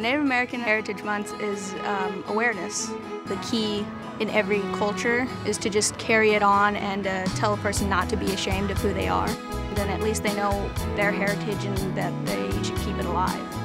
Native American Heritage Month is awareness. The key in every culture is to just carry it on and tell a person not to be ashamed of who they are. Then at least they know their heritage and that they should keep it alive.